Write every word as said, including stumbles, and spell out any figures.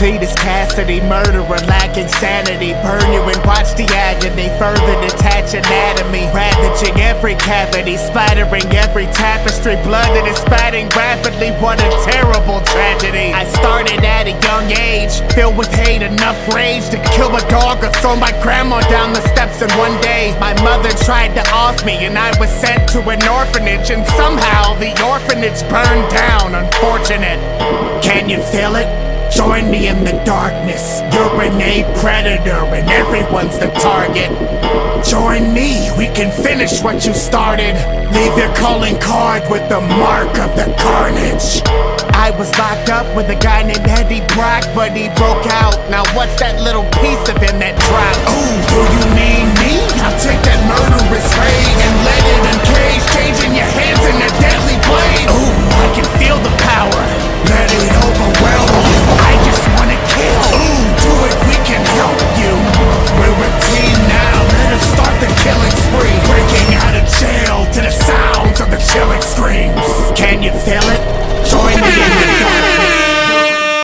Cletus Cassidy, murderer lacking sanity. Burn you and watch the agony, further detach anatomy. Ravaging every cavity, splattering every tapestry. Blood that is spatting rapidly, what a terrible tragedy. I started at a young age, filled with hate, enough rage to kill a dog or throw my grandma down the steps in one day. My mother tried to off me and I was sent to an orphanage, and somehow the orphanage burned down. Unfortunate. Can you feel it? Join me in the darkness. You're an ape predator and everyone's the target. Join me, we can finish what you started. Leave your calling card with the mark of the carnage. I was locked up with a guy named Eddie Brock, but he broke out. Now what's that little piece of him that dropped? Ooh, do you mean me? I'll take that murderous raid and let it uncage, changing your hands in a deadly blade.